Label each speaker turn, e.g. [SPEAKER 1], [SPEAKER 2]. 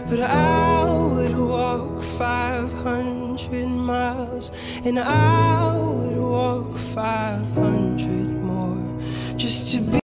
[SPEAKER 1] but I would walk 500 miles, and I would walk 500 more just to be